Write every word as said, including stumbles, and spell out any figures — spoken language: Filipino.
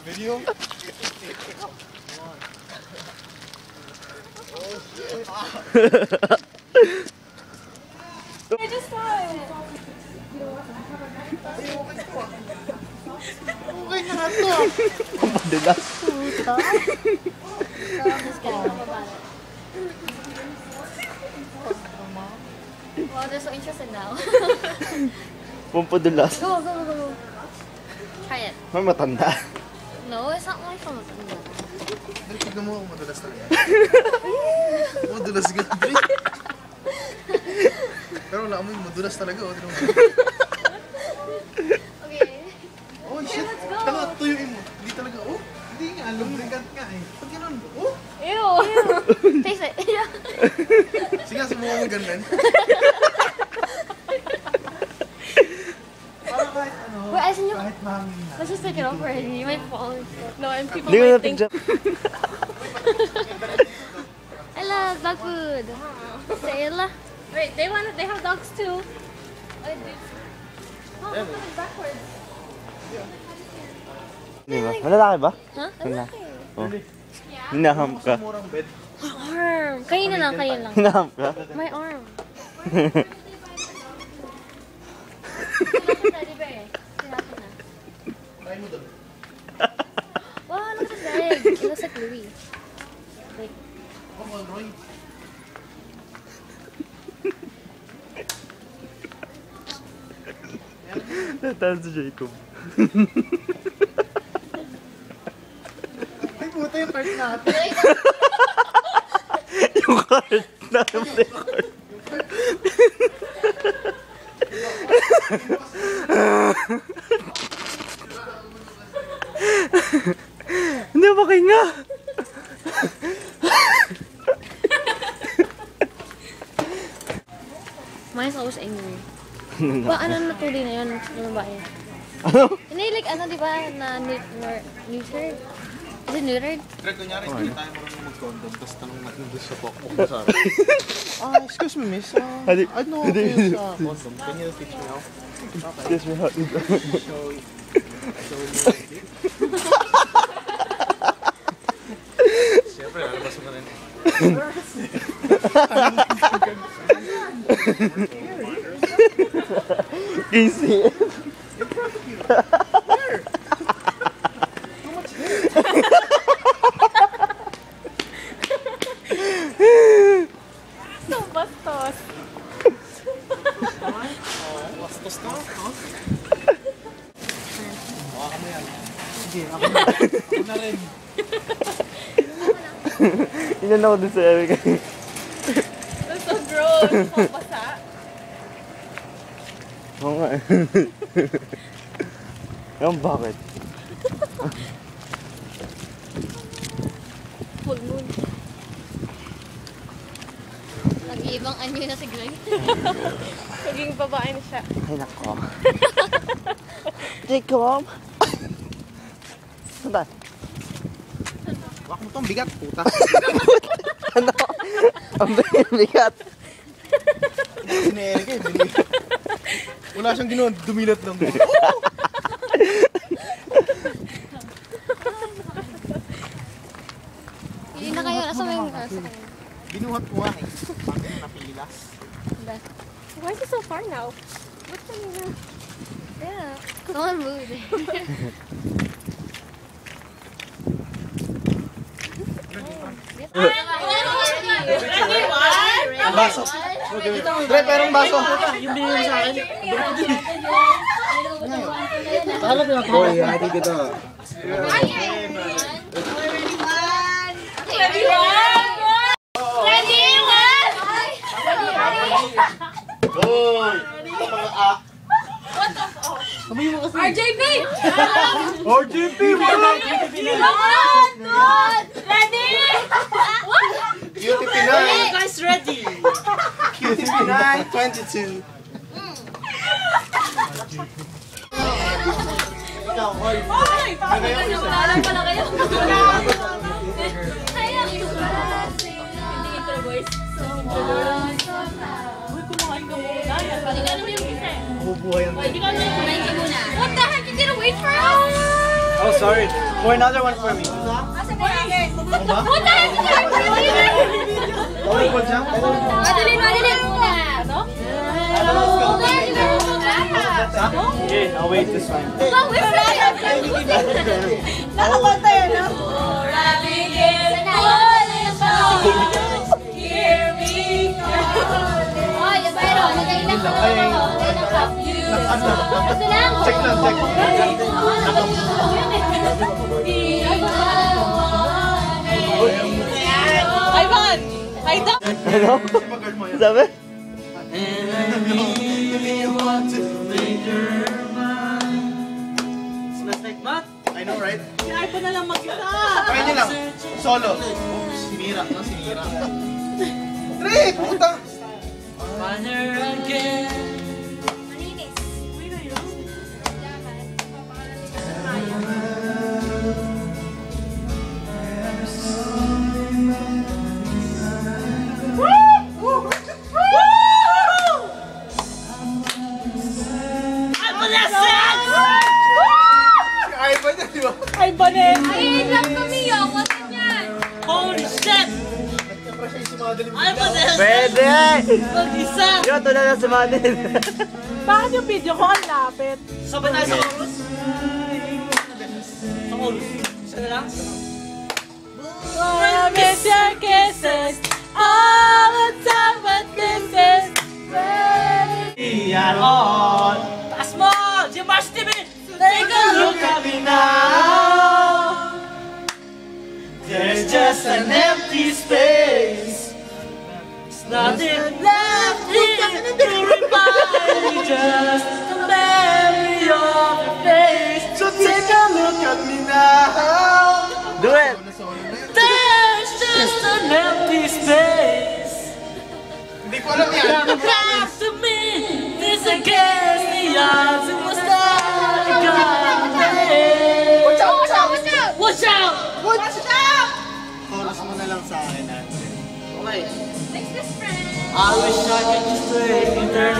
Video? I just saw it. Okay na nga to. Ang madulas. Puta. Wow, they're so interested now. Pampadulas. Go, go, go, go. Try it. May matanda. No, it's not only from matanda. Tignan mo kung madulas talaga. Madulas ka. Pero wala mo yung madulas talaga. Okay. Oh shit. Tanga, tuyuin mo. Hindi talaga. Oh, hindi nga. Lubricant nga eh. Pag gano'n. Oh. Ew. Taste it. Sige, subukan mo ganun. Para kahit ano. Wait, I seen you. Kahit mahangin na. Let's just take it off already. You might fall. No, and people Hindi ko might na think. picture. I love dog food. Stella. Wait, they want it. They have dogs too. Wait, they... Oh, Yeah. it's backwards. Di ba? Malalaki ba? Huh? Wala. Okay. Oh. Hinaham ka. Murang bed. Arm. Kayo na lang, kayo lang. Hinaham ka? My arm. Teddy bear. Sinapin na. Try mo doon. Wow, look at his leg. It looks like Louis. Like, Come on, Roy. Natahan si Jacob. Ay, puta yung cart natin. Yung card namin. Hindi ba kayo nga? mine's always angry. Ba, ano natuloy na yun? Yung babae. Ano? Hindi, like, ano, di ba, na neutered? Neutered? Is it neutered? Greg, kunyari, hindi tayo marunong mag-condom, tapos tanong natin doon sa pokpok mo sa akin. Ah, excuse me, miss. Uh, Hindi- I know hindi- okay sa condom. Can you teach me how? Excuse me, how is that? Show you. Show you. Siyempre, lalabas mo rin. Easy. So bastos. Bastos na, no? Baka mo yan. Sige, ako na. Ako na rin. Inan ako dun sa Eric. That's so gross. Pabasa. Oo nga. Yung bakit? Full moon. Nag-iibang anyo na si Greg. Naging babae na siya. Ay nako. Jacob! Saan tayo? Wak mo tong bigat, puta. Ano? Ang bigat. Kasi ni Eric eh, bili. Wala siyang ginawa, dumilat lang. Hindi na kayo. Nasa mo yung... Nasa kayo. Binuhat ko nga eh. Bakit napilas? Why is it so far now? What's the name? Yeah. Someone moved. Baso. Dre, perong baso. Yung binigay mo sa akin. Talap na ako. Uy, hati kita. Uy! R J B! R J P! Ready? What? Q T P nine! Guys, ready? Q T P nine twenty-two! Ikaw, Hoy! Parang pala kayo. Ayaw. Hindi intro voice. Uy, kumakain ka muna. Hindi ka naman yung isa. Bubuhay ang Hindi ka naman yung kumain ka muna. What the heck? You didn't wait for us? Oh, sorry. For another one for me. Ako ba? Puta! Okay po dyan? Madalin, madalin muna. Ito? Okay, I'll wait this time. Nakakanta yan, no? Oy, pero nagailang ka lang ako. Ito lang. Check lang, check. Ivan! Ay, da! Ano? Sabi? I know, right? Si Ivan na lang mag-isa. Try niyo lang. Solo. Sinira, no? Sinira. Tre! Puta! Ivan yan, di ba? Ivan eh! Ay, lang kami yung. What's yan? Holy shit! Nagka-pressure yung si Madeline. Ivan eh! Pwede! Mag-isa! Yun, ito na lang si Manin. Bakit yung video ko ang lapit? Sabay tayo sa chorus? Sa chorus? Isa na lang? I miss your kisses all the time, but this is ready. Yan on! Taas mo! G-Mars T V! Take a look at me now. There's just an empty space. There's nothing left here to remind me. Just the memory of your face. So take a look at me now. Do it! There's just an empty space. Hindi ko alam yan. Come back to me. This against the odds. It was not a God day. Watch out, watch out, watch out. Watch out! Watch out! Chorus mo na lang sa akin, ah. Okay. Next best friend. I wish I could just take it there.